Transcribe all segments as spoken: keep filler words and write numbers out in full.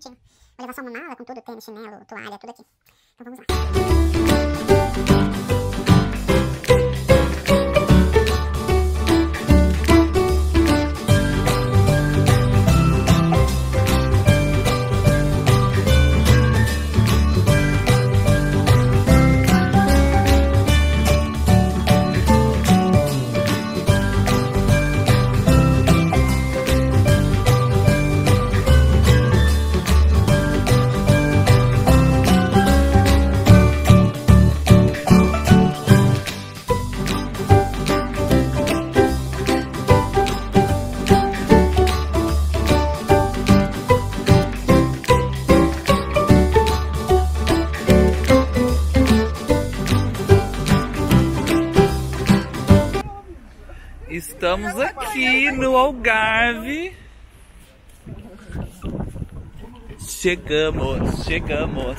bonitinho. Vou levar só uma mala com tudo, tênis, chinelo, toalha, tudo aqui. Então vamos lá. Estamos aqui no Algarve. Chegamos, chegamos.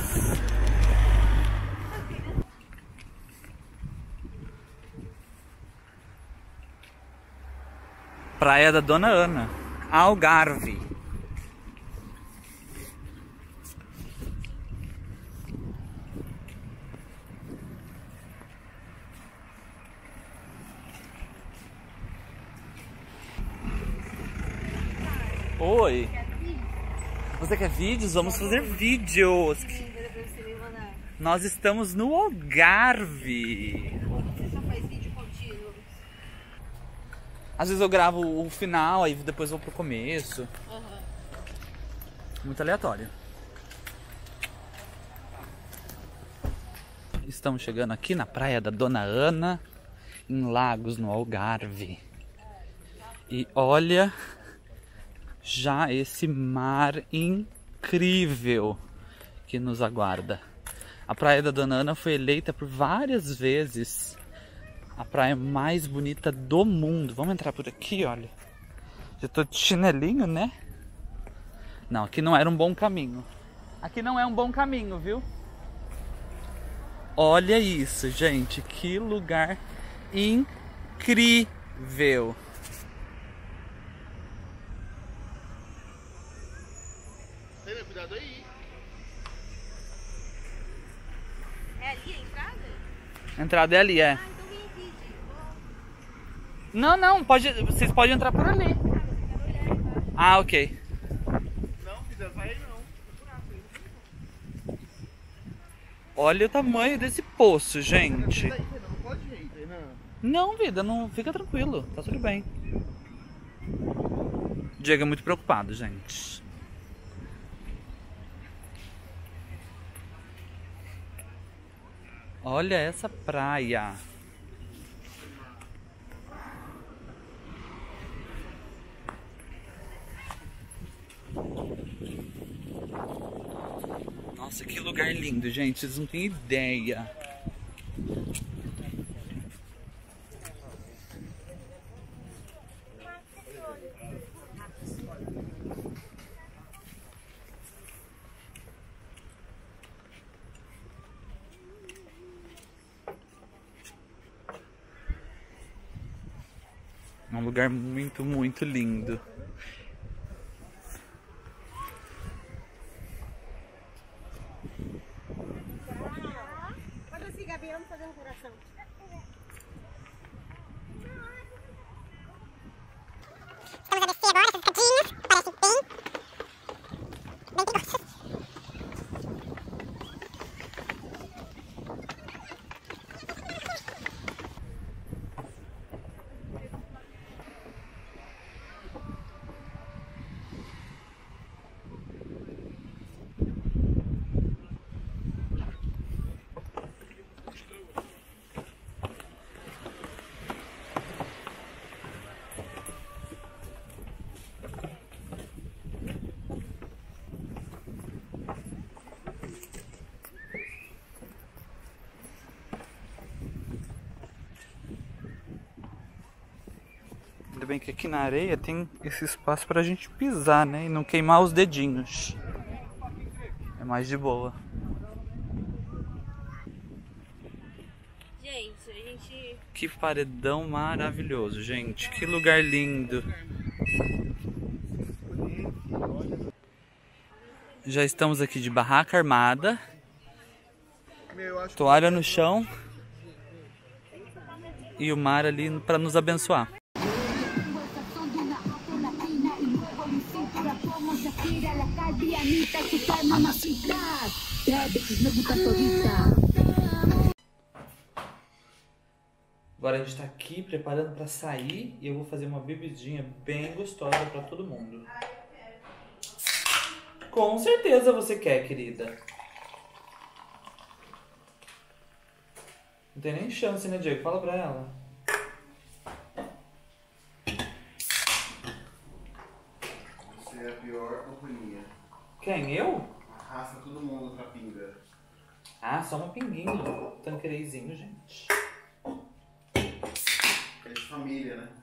Praia da Dona Ana, Algarve. Oi. Você quer vídeos? Vamos fazer vídeos. Nós estamos no Algarve. Às vezes eu gravo o final, aí depois vou pro começo. Muito aleatório. Estamos chegando aqui na praia da Dona Ana, em Lagos, no Algarve. E olha já esse mar incrível que nos aguarda. A praia da Dona Ana foi eleita por várias vezes a praia mais bonita do mundo. Vamos entrar por aqui, olha. Já tô de chinelinho, né? Não, aqui não era um bom caminho. Aqui não é um bom caminho, viu? Olha isso, gente. Que lugar incrível. Cuidado aí. É ali a entrada? A entrada é ali, é. Ah, então vem aqui, gente. Não, não, pode, vocês podem entrar por ali. Ah, ok. Não, filha, vai não. Olha o tamanho desse poço, gente. Não pode ir, não. Não, vida, não fica tranquilo, tá tudo bem. Diego é muito preocupado, gente. Olha essa praia. Nossa, que lugar lindo, gente. Vocês não têm ideia. É um lugar muito, muito lindo. Pode assim, Gabi, vamos fazer um coração. Estamos a descer agora, essas escadinhas. Parece bem... bem perigosas. Ainda bem que aqui na areia tem esse espaço pra gente pisar, né? E não queimar os dedinhos. É mais de boa. Gente, a gente... Que paredão maravilhoso, gente. Que lugar lindo. Já estamos aqui de barraca armada. Meu, eu acho Toalha no chão. E o mar ali para nos abençoar. Agora a gente tá aqui preparando para sair e eu vou fazer uma bebidinha bem gostosa para todo mundo. Com certeza você quer, querida. Não tem nem chance, né, Diego? Fala pra ela. Você é a pior companhia. Quem? Eu? Arrasta todo mundo pra pinga. Ah, só uma pinguinha. Tanquereizinho, gente. É de família, né?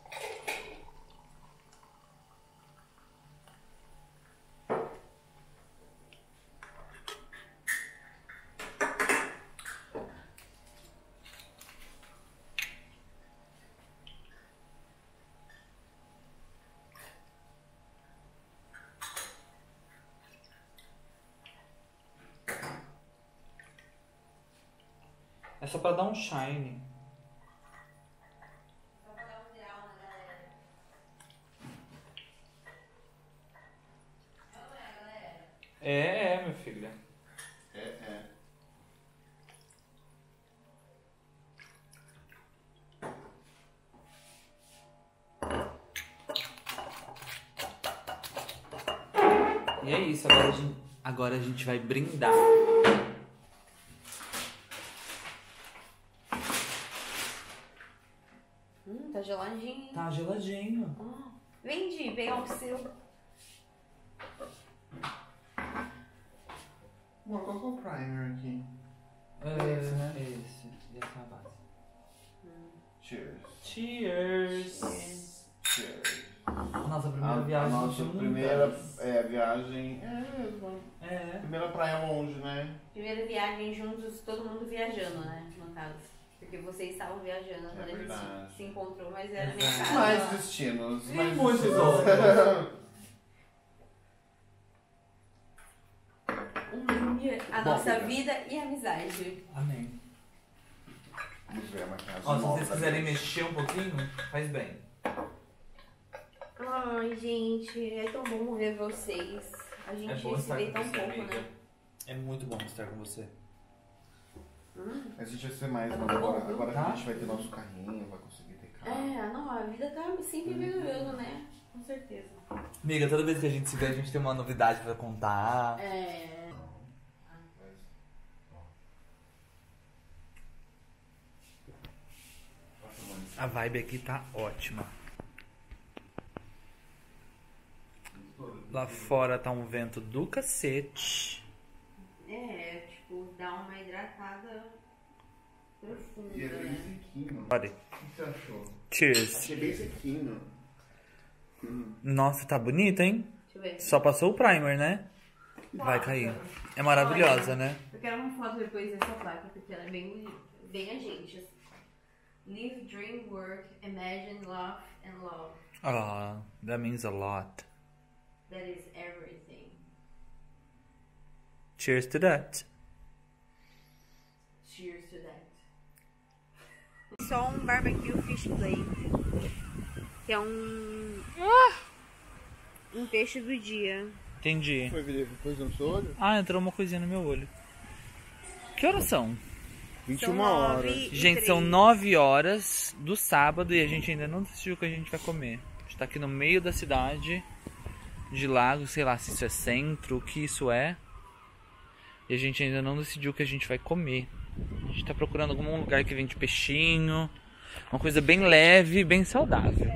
É só pra dar um shine. É, é, minha filha. É, é. E é isso, agora a gente, agora a gente vai brindar. Hum, tá geladinho. Tá geladinho. Ah, vem de pegar o seu. Bom, qual que é o primer aqui? É esse, né? Esse. E essa é a base. Cheers. Cheers! Cheers. Nossa primeira A, viagem a nossa juntas. primeira é, viagem. É mesmo. É. Primeira praia longe, né? Primeira viagem juntos, todo mundo viajando, né? No caso. Porque vocês estavam viajando quando a gente verdade. se, se encontrou, mas era na minha Exato. casa. Mais destinos. E mais muitos destinos. outros. Une a Bom, nossa amiga. vida e a amizade. Amém. Vamos ver a maquiagem. Ó, se nova vocês quiserem deles. mexer um pouquinho, faz bem. Ai, gente, é tão bom ver vocês. A gente É bom se estar vê com tão você, pouco, amiga. né? É muito bom estar com você. Hum. A gente vai ser mais, Tá mas bom, agora, viu? agora que Tá? a gente vai ter nosso carrinho, vai conseguir ter carro. É, não, a vida tá sempre melhorando, né? Com certeza. Amiga, toda vez que a gente se vê, a gente tem uma novidade pra contar. É. A vibe aqui tá ótima. Lá fora tá um vento do cacete. É, tipo, dá uma hidratada profunda, E é bem né? sequinho. Olha. O que você achou? Cheers. Achei bem sequinho. Hum. Nossa, tá bonita, hein? Deixa eu ver. Só passou o primer, né? Vai cair. É maravilhosa, né? Eu quero uma foto depois dessa placa, porque ela é bem bonita. Bem a gente. assim. Live, dream, work, imagine, laugh and love. Ah, that means a lot. That is everything. Cheers to that. Cheers to that. Só um barbecue fish plate. Que é um... Um peixe do dia. Entendi. Foi ver depois no seu olho? Ah, entrou uma coisinha no meu olho. Que horas são? vinte e São uma nove horas. e Gente, são três. nove horas do sábado e a gente ainda não decidiu o que a gente vai comer. A gente tá aqui no meio da cidade de Lago, sei lá se isso é centro, o que isso é. E a gente ainda não decidiu o que a gente vai comer. A gente tá procurando algum lugar que vende peixinho, uma coisa bem leve, bem saudável.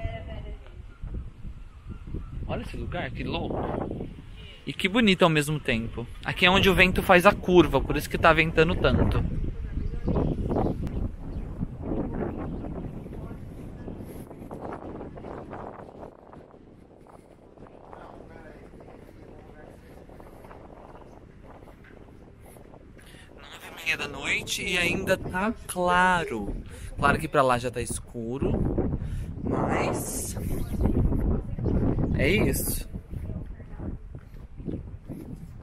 Olha esse lugar, que louco. E que bonito ao mesmo tempo. Aqui é onde o vento faz a curva, por isso que tá ventando tanto. nove e meia da noite e ainda tá claro. Claro que pra lá já tá escuro, mas é isso.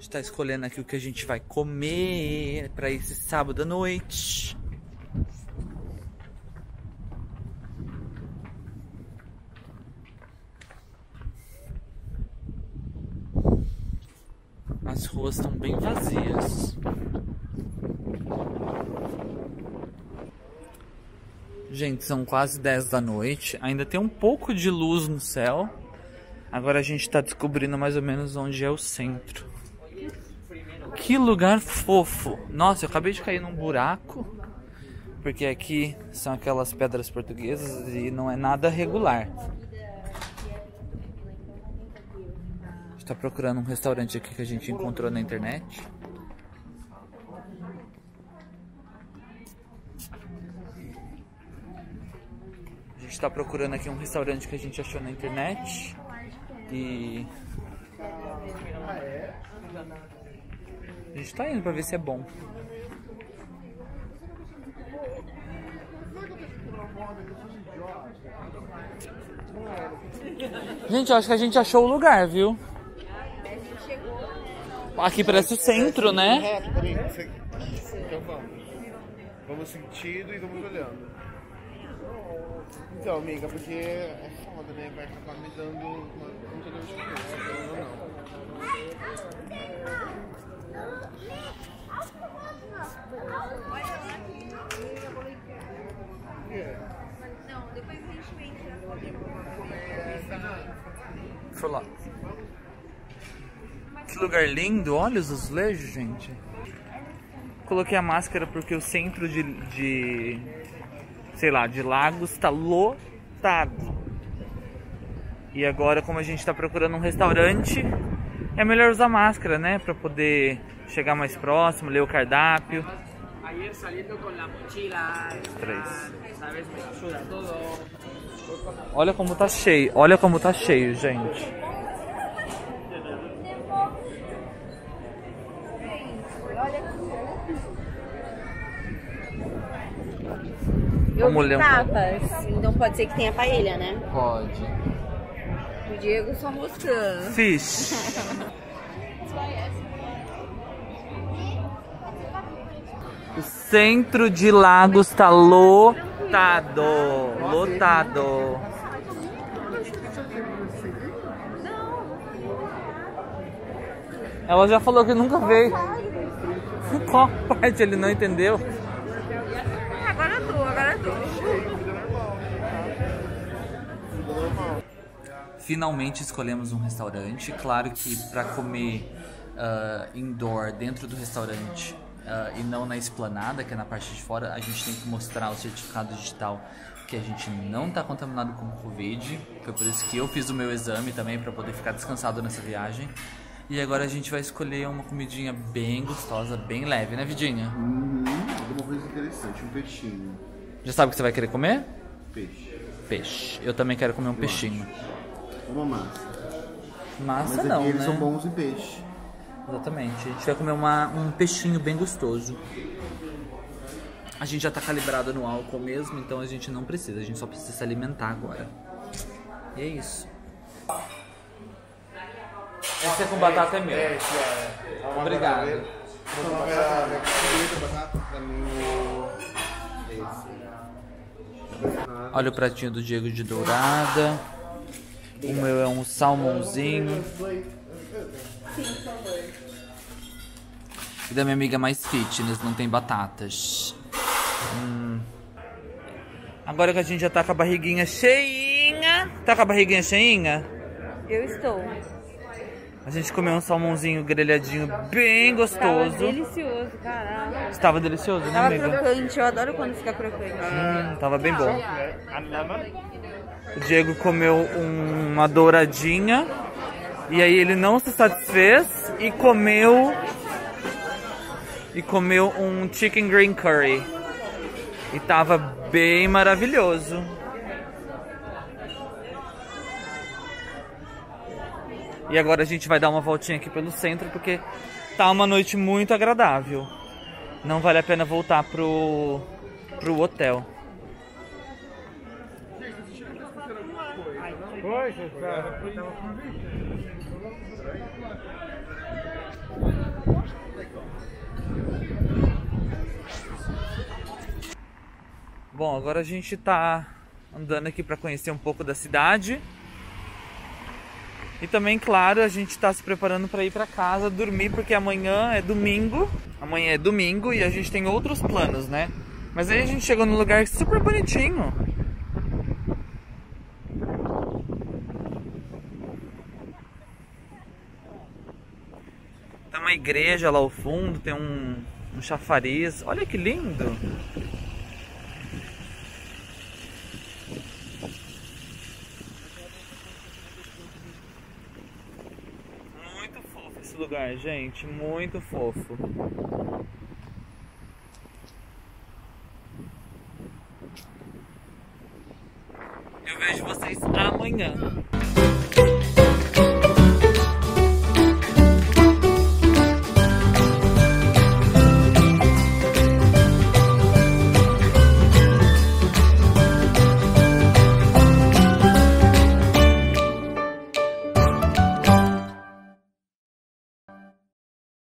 gente tá escolhendo aqui o que a gente vai comer pra esse sábado à noite. As ruas estão bem vazias. Gente, são quase dez da noite. Ainda tem um pouco de luz no céu. Agora a gente tá descobrindo mais ou menos onde é o centro. Que lugar fofo! Nossa, eu acabei de cair num buraco. Porque aqui são aquelas pedras portuguesas e não é nada regular. A gente tá procurando um restaurante aqui que a gente encontrou na internet. A gente tá procurando aqui um restaurante que a gente achou na internet. E a gente tá indo pra ver se é bom. Gente, eu acho que a gente achou o lugar, viu? Aqui parece o centro, né? Reto, por aí. Então vamos. Vamos sentido e vamos olhando. Então, amiga, porque é foda, né? Vai acabar me dando uma muita dor de cabeça, querendo ou não. Não, depois a gente vem tirar foto. Foi lá. Que lugar lindo, olha os azulejos, gente. Coloquei a máscara porque o centro de, de sei lá, de Lagos tá lotado. E agora, como a gente tá procurando um restaurante, é melhor usar máscara, né? Pra poder chegar mais próximo, ler o cardápio. Três. Olha como tá cheio, olha como tá cheio, gente. Eu Vamos vi ler um tapas, então pode ser que tenha paella, né? Pode. O Diego só mostrando. Fish. O centro de Lagos tá lotado. Lotado. Ela já falou que nunca veio. Qual parte ele não entendeu? Agora eu tô, agora eu tô. Finalmente escolhemos um restaurante. Claro que para comer uh, indoor dentro do restaurante uh, e não na esplanada, que é na parte de fora, a gente tem que mostrar o certificado digital que a gente não está contaminado com Covid. Foi por isso que eu fiz o meu exame também, para poder ficar descansado nessa viagem. E agora a gente vai escolher uma comidinha bem gostosa, bem leve, né, Vidinha? Uhum, alguma coisa interessante, um peixinho. Já sabe o que você vai querer comer? Peixe. Peixe. Eu também quero comer um peixinho. Uma massa. Massa Mas não, aqui eles né? são bons em peixe. Exatamente. A gente vai comer uma, um peixinho bem gostoso. A gente já tá calibrado no álcool mesmo, então a gente não precisa. A gente só precisa se alimentar agora. E é isso. Esse é com batata é meu. É, esse é. Obrigado. Vou pegar a comida, batata pra mim. Esse. Olha o pratinho do Diego de dourada. O meu é um salmãozinho. E da minha amiga mais fitness, não tem batatas. Hum. Agora que a gente já tá com a barriguinha cheinha. Tá com a barriguinha cheinha? Eu estou. A gente comeu um salmãozinho grelhadinho bem Tava gostoso. delicioso, caralho. Estava delicioso, né, Tava amiga? crocante, eu adoro quando fica crocante. Hum, tava bem bom. O Diego comeu um- uma douradinha. E aí ele não se satisfez e comeu... E comeu um chicken green curry. E tava bem maravilhoso. E agora a gente vai dar uma voltinha aqui pelo centro, porque tá uma noite muito agradável. Não vale a pena voltar pro, pro hotel. Bom, agora a gente tá andando aqui para conhecer um pouco da cidade. E também, claro, a gente tá se preparando para ir para casa dormir, porque amanhã é domingo. Amanhã é domingo e a gente tem outros planos, né? Mas aí a gente chegou num lugar super bonitinho. Tem uma igreja lá ao fundo, tem um, um chafariz. Olha que lindo! Muito fofo esse lugar, gente. Muito fofo. Eu vejo vocês amanhã.